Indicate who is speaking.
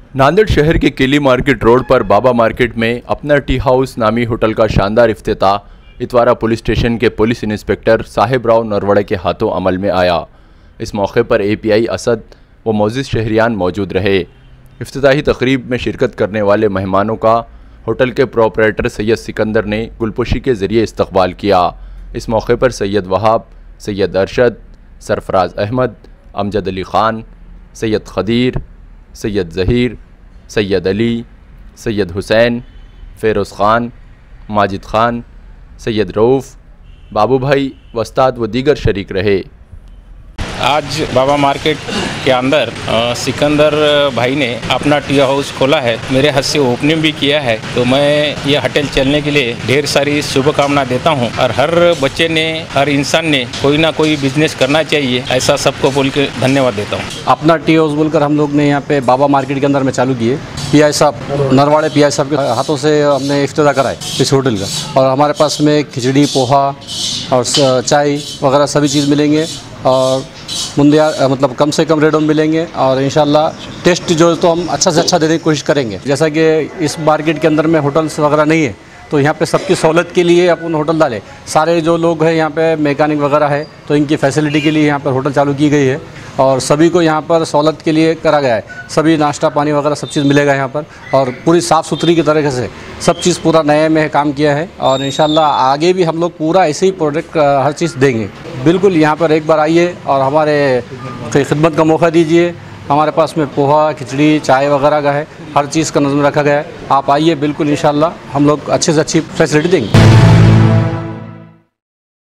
Speaker 1: नांदेड़ शहर के किली market road पर बाबा मार्केट में अपना टी हाउस नामी होटल का शानदार इफ्तिताह इतवारा पुलिस स्टेशन के पुलिस इंस्पेक्टर साहिब राव नरवड़े के हाथों अमल में आया। इस मौके पर API असद व मोजिज़ शहरियान मौजूद रहे। इफ्तिताही तकरीब में शिरकत करने वाले मेहमानों का होटल के प्रोपरेटर सैयद सिकंदर ने गुलपोशी के ज़रिए इस्तकबाल किया। इस मौके पर सैयद वहाब, सैयद अरशद, सरफराज अहमद, अमजद अली ख़ान, सैयद खदीर, सैयद ज़हीर, सैयद अली, सैयद हुसैन, फ़ेरोज़ ख़ान, माजिद ख़ान, सैयद रऊफ़, बाबू भाई वस्ताद व दीगर शरीक रहे।
Speaker 2: आज बाबा मार्केट के अंदर सिकंदर भाई ने अपना टी हाउस खोला है। मेरे हाथ से ओपनिंग भी किया है, तो मैं ये होटल चलने के लिए ढेर सारी शुभकामना देता हूँ। और हर बच्चे ने, हर इंसान ने कोई ना कोई बिजनेस करना चाहिए, ऐसा सबको बोल के धन्यवाद देता हूँ।
Speaker 3: अपना टी हाउस बोलकर हम लोग ने यहाँ पे बाबा मार्केट के अंदर में चालू किए। PI साहब, नरवाड़े PI साहब के हाथों से हमने इफ्तिताह कराए इस होटल का। और हमारे पास में खिचड़ी, पोहा और चाय वगैरह सभी चीज़ मिलेंगे और मुंदिया मतलब कम से कम रेटों में मिलेंगे। और इंशाल्लाह टेस्ट जो तो हम अच्छा से अच्छा देने की कोशिश करेंगे। जैसा कि इस मार्केट के अंदर में होटल्स वगैरह नहीं है, तो यहाँ पे सबकी सहूलत के लिए अपन होटल डाले। सारे जो लोग हैं यहाँ पे मैकेनिक वगैरह है, तो इनकी फैसिलिटी के लिए यहाँ पर होटल चालू की गई है और सभी को यहाँ पर सहूलत के लिए करा गया है। सभी नाश्ता पानी वगैरह सब चीज़ मिलेगा यहाँ पर और पूरी साफ़ सुथरी की तरीके से सब चीज़ पूरा नए में काम किया है। और इंशाल्लाह आगे भी हम लोग पूरा ऐसे ही प्रोडक्ट हर चीज़ देंगे। बिल्कुल यहाँ पर एक बार आइए और हमारे खिदमत का मौका दीजिए। हमारे पास में पोहा, खिचड़ी, चाय वगैरह का है, हर चीज़ का नज़म रखा गया है। आप आइए, बिल्कुल इंशाल्लाह हम लोग अच्छे से अच्छी फैसिलिटी देंगे।